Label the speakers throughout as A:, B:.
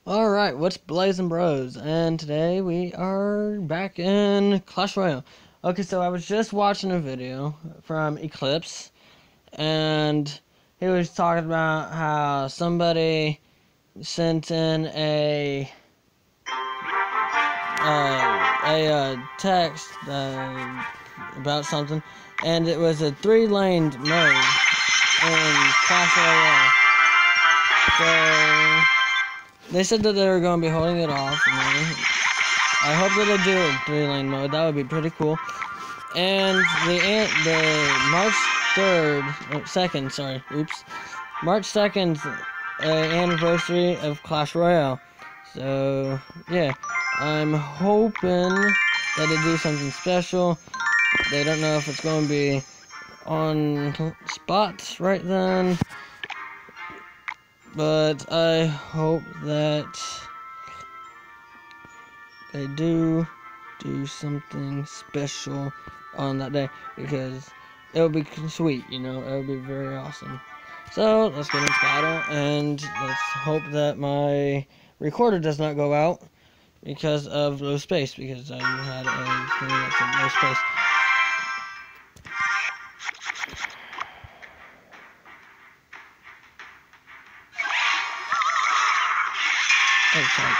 A: Alright, what's Blazing Bros? And today we are back in Clash Royale. Okay, so I was just watching a video from Eclipse, and he was talking about how somebody sent in a text about something, and it was a 3-laned mode in Clash Royale. So they said that they were going to be holding it off. I hope that they do a 3-lane mode. That would be pretty cool. And the March 3rd, 2nd, sorry, oops, March 2nd anniversary of Clash Royale. So yeah, I'm hoping that they do something special. They don't know if it's going to be on spots right then, but I hope that they do something special on that day, because it would be sweet, you know, it would be very awesome. So let's get into battle, and let's hope that my recorder does not go out because of low space, because I had a thing that said low space. Oh, sorry.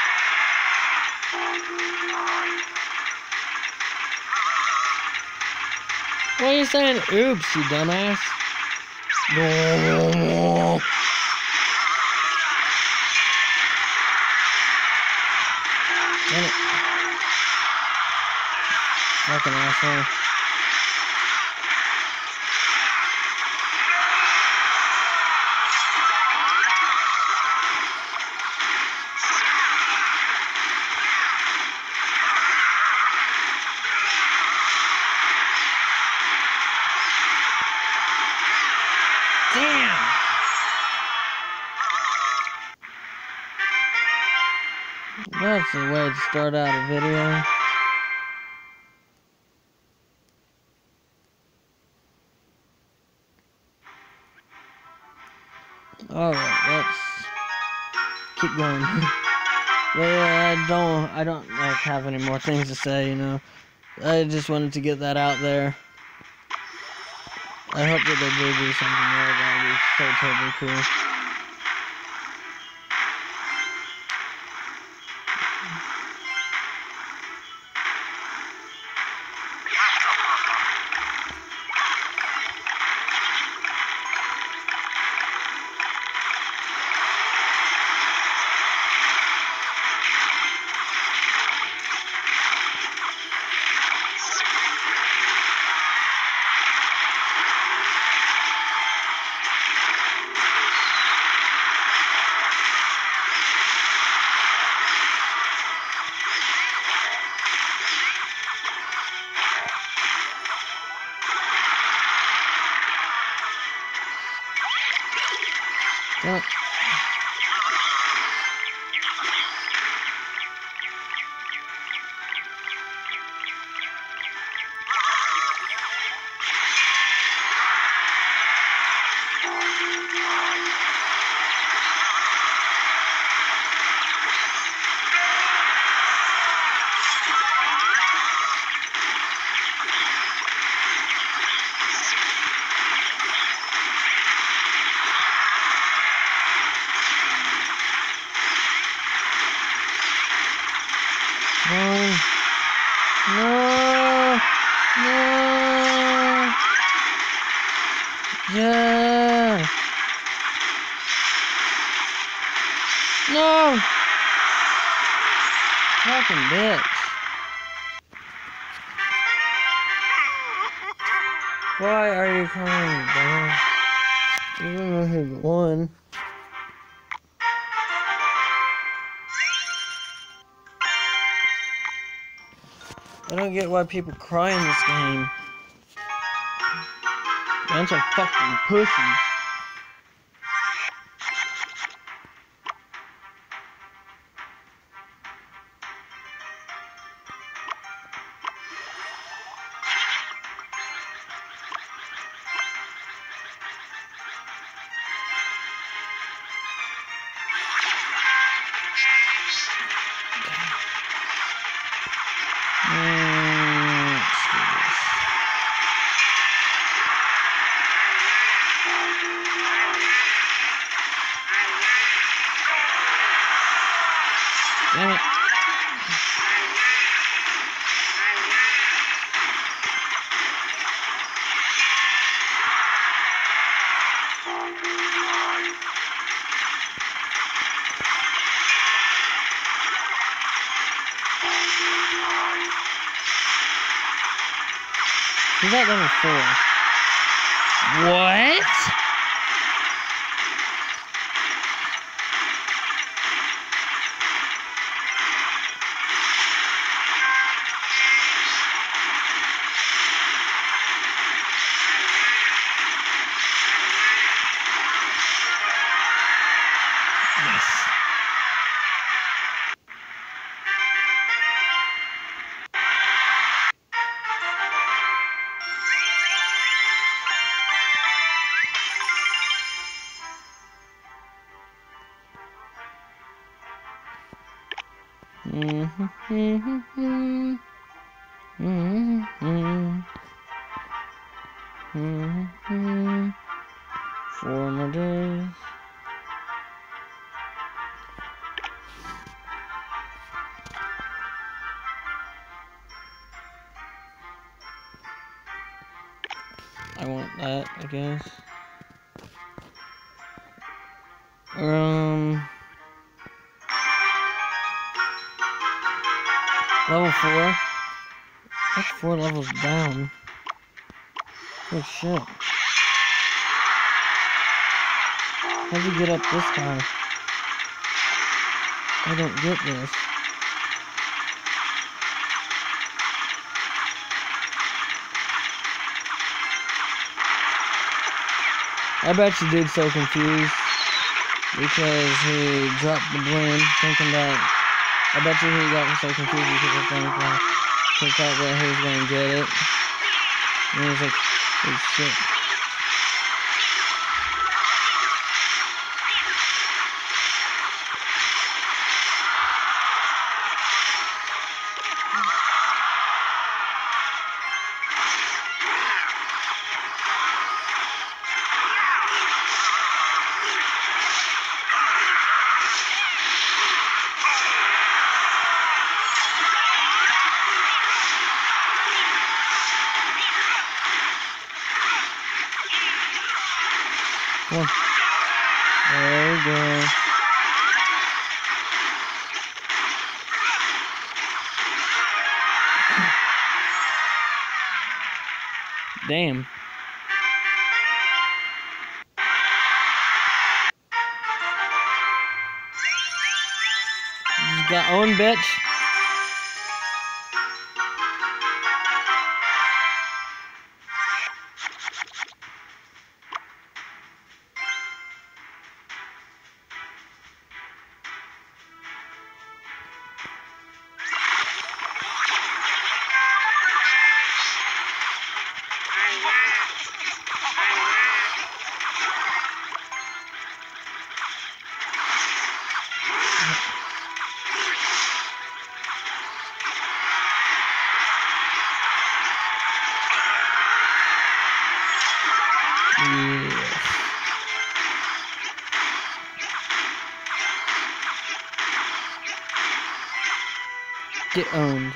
A: What are you saying? Oops, you dumbass. No. Damn it. Fucking asshole. Damn! That's the way to start out a video. Alright, let's keep going. But yeah, I don't like have any more things to say, you know. I just wanted to get that out there. I hope that they do something more. That would be so totally cool. Damn it. No. No. No. Yeah. No. Fucking bitch. Why are you crying, bro? Even though he won. I don't get why people cry in this game. Bunch of fucking pussies. Damn it. He's at level 4. What? Yes. Four more days. I want that, I guess. Level 4? That's 4 levels down. Oh shit. How'd you get up this high? I don't get this. I bet you dude's so confused because he dropped the balloon thinking that I bet you he got so confused because I think he thought that he was gonna get it. And he was like, oh shit. Well, there we go. Damn. You got own, bitch. Get owned.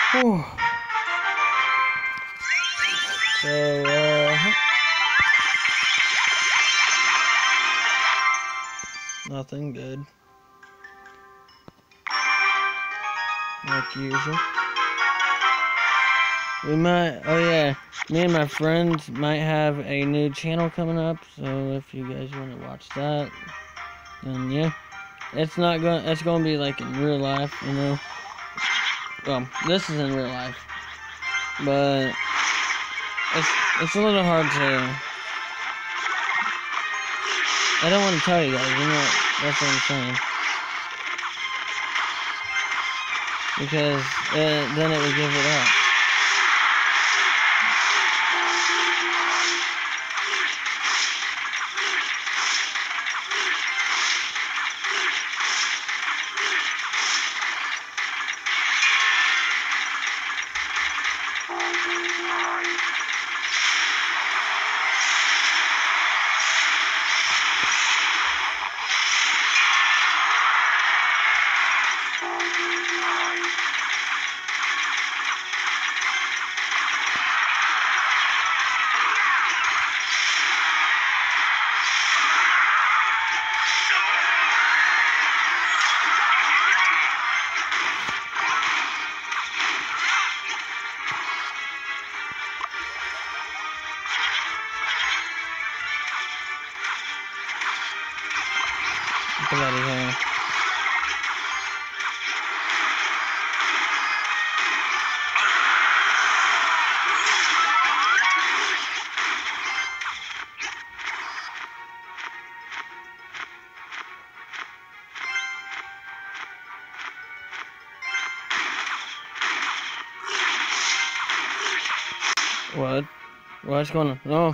A: Whew. So, nothing good. Like usual. We might, oh yeah, me and my friends might have a new channel coming up, so if you guys want to watch that, then yeah. It's gonna be like in real life, you know. Well, this is in real life, but it's a little hard to, I don't want to tell you guys, you know, that's what I'm saying. Because then it would give it up. Bloody hell. What? What's going on? No.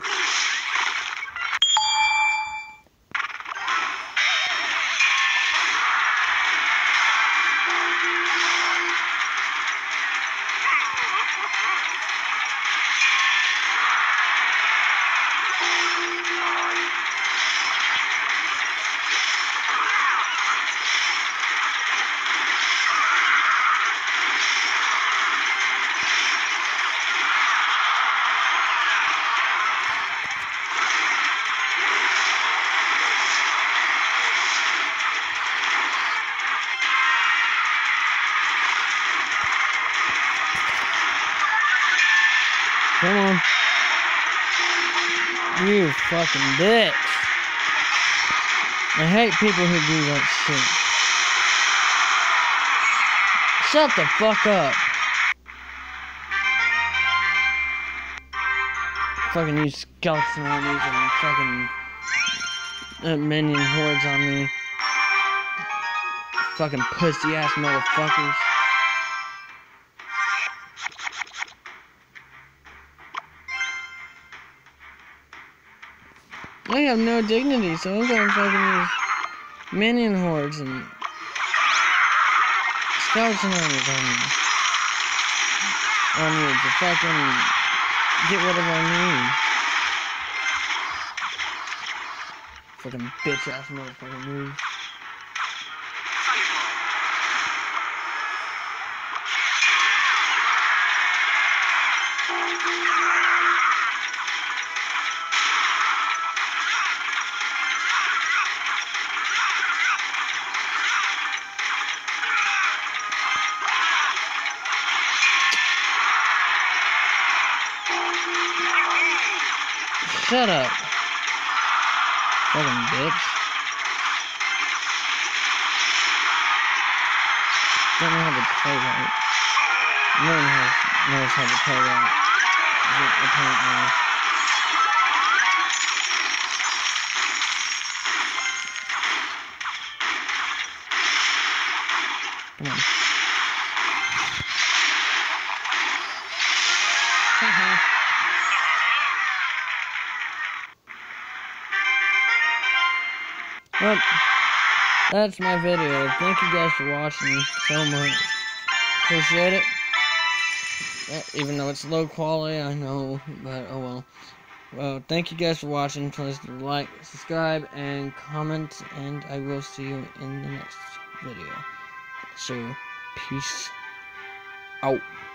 A: Come on. You fucking bitch. I hate people who do that shit. Shut the fuck up. Fucking use skeleton armies and fucking minion hordes on me. Fucking pussy ass motherfuckers. I have no dignity, so I'm gonna fucking use minion hordes and skeleton armies on you to fucking get rid of our need. Fucking bitch ass motherfucking move. Shut up. Fucking bitch. Don't know how to play right. No one knows how to play right. Apparently. Come on. Well, that's my video. Thank you guys for watching so much. Appreciate it. Even though it's low quality, I know, but oh well. Well, thank you guys for watching. Please like, subscribe, and comment, and I will see you in the next video. So, peace out.